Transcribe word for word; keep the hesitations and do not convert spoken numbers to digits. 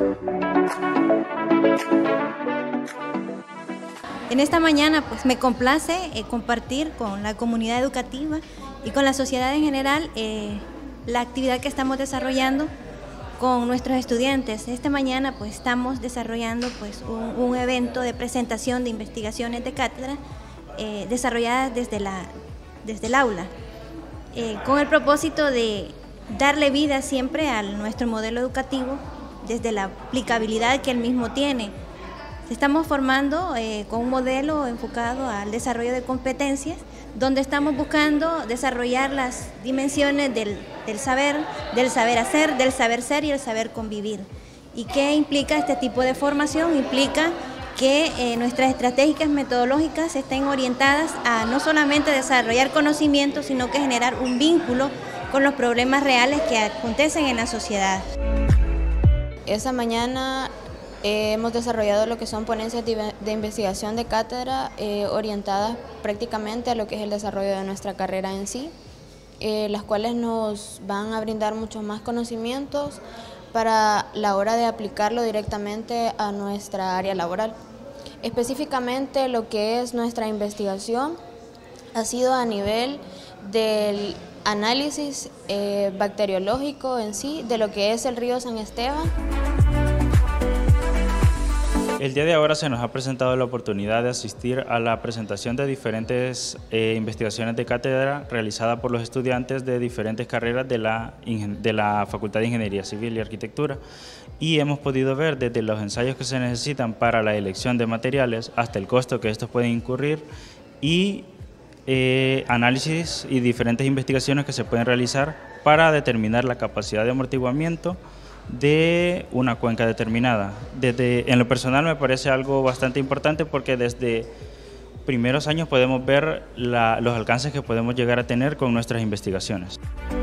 En esta mañana pues me complace eh, compartir con la comunidad educativa y con la sociedad en general eh, la actividad que estamos desarrollando con nuestros estudiantes. Esta mañana pues estamos desarrollando pues un, un evento de presentación de investigaciones de cátedra eh, desarrolladas desde, la, desde el aula, eh, con el propósito de darle vida siempre a nuestro modelo educativo desde la aplicabilidad que el mismo tiene. Estamos formando eh, con un modelo enfocado al desarrollo de competencias, donde estamos buscando desarrollar las dimensiones del, del saber, del saber hacer, del saber ser y el saber convivir. ¿Y qué implica este tipo de formación? Implica que eh, nuestras estrategias metodológicas estén orientadas a no solamente desarrollar conocimiento, sino que generar un vínculo con los problemas reales que acontecen en la sociedad. Esta mañana Eh, hemos desarrollado lo que son ponencias de, de investigación de cátedra eh, orientadas prácticamente a lo que es el desarrollo de nuestra carrera en sí, eh, las cuales nos van a brindar muchos más conocimientos para la hora de aplicarlo directamente a nuestra área laboral. Específicamente lo que es nuestra investigación ha sido a nivel del análisis eh, bacteriológico en sí de lo que es el río San Esteban. El día de ahora se nos ha presentado la oportunidad de asistir a la presentación de diferentes eh, investigaciones de cátedra realizadas por los estudiantes de diferentes carreras de la, de la Facultad de Ingeniería Civil y Arquitectura, y hemos podido ver desde los ensayos que se necesitan para la elección de materiales hasta el costo que estos pueden incurrir y eh, análisis y diferentes investigaciones que se pueden realizar para determinar la capacidad de amortiguamiento de una cuenca determinada. Desde, en lo personal me parece algo bastante importante porque desde primeros años podemos ver la, los alcances que podemos llegar a tener con nuestras investigaciones.